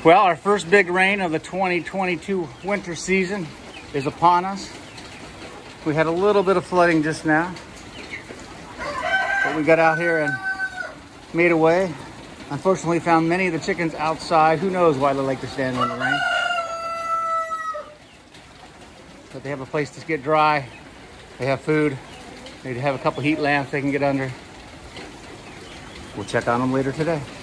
Well, our first big rain of the 2022 winter season is upon us. We had a little bit of flooding just now, but we got out here and made a way. Unfortunately, found many of the chickens outside. Who knows why they like to stand in the rain. But they have a place to get dry. They have food. They have a couple heat lamps they can get under. We'll check on them later today.